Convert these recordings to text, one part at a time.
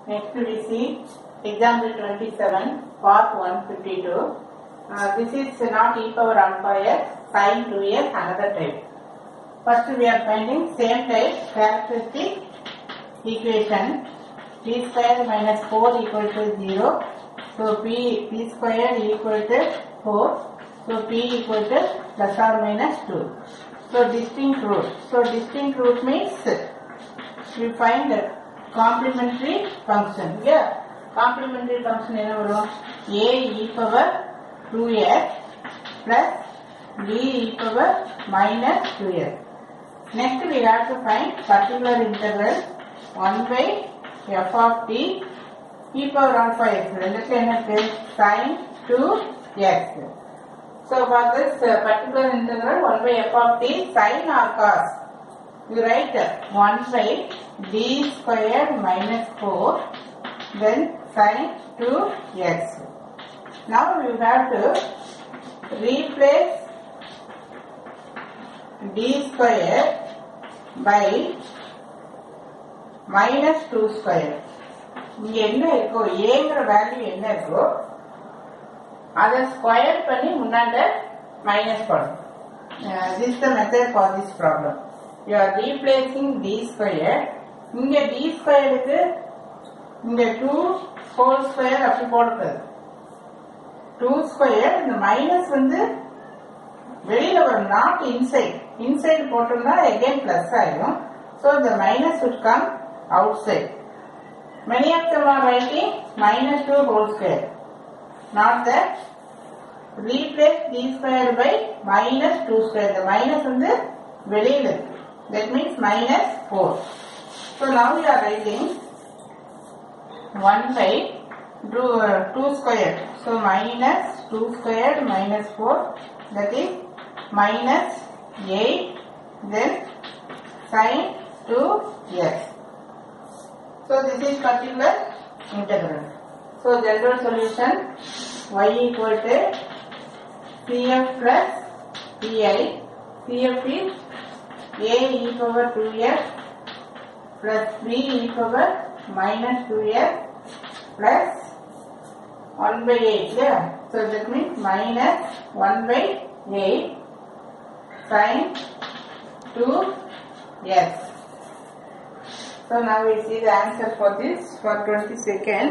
Next we see example 27, part 152. This is not e power alpha s, sin 2s, another type. First we are finding same type characteristic equation. P square minus 4 equal to 0. So P square equal to 4. So P equal to plus or minus 2. So distinct root. So distinct root means we find the complementary function. Yeah, complementary function is a e power 2s plus b e power minus 2s. Next we have to find particular integral 1 by f of t e power alpha x. Sin 2x. So for this particular integral 1 by f of t sin or cos, you write 1 by d square minus 4 then sin 2x. Now you have to replace d square by minus 2 square. இங்க என்ன இருக்கோ ஏங்கிற value என்ன இருக்கோ அதை square பண்ணி முன்னாண்ட minus பண்ணணும். This is the method for this problem. You are replacing d square. இங்க d squareக்கு இங்க 2 whole square அப்படி போடுறது. 2 square இந்த மைனஸ் வந்து வெளியில வரும், not inside. Inside போட்டோம்னா again plus ஆயிடும். So the minus would come outside. Many of them are writing minus 2 whole square. Not that. Replace d square by minus 2 square. The minus வந்து வெளியில இருக்கு. That means minus 4. So now we are writing 1 by 2 square. So minus 2 square minus 4. That is minus 8. Then sin 2x. So this is particular integral. So general solution y equal to cf plus pi. Cf is a e power 2x plus b e power minus 2x plus 1 by 8. Yeah. So that means minus 1 by 8 sin 2x. So now we see the answer for this for 22nd.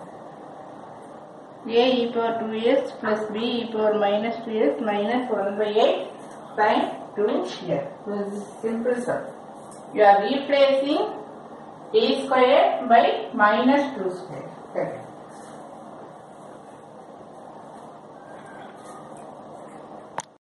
A e power 2s plus b e power minus 2s minus 1 by 8 sin 2x. So this is simple sum. You are replacing a square by minus 2 square. Okay.